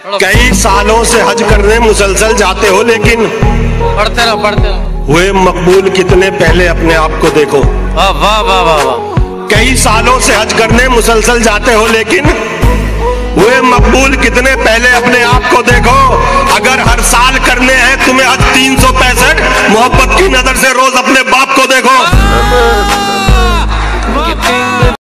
कई सालों से हज करने मुसलसल जाते हो, लेकिन पढ़ते रहो। हुए मकबूल कितने पहले अपने आप को देखो। वाह वाह वाह वाह वाह। कई सालों से हज करने मुसलसल जाते हो, लेकिन हुए मकबूल कितने पहले अपने आप को देखो। अगर हर साल करने हैं तुम्हें हज 365, मोहब्बत की नजर से रोज अपने बाप को देखो।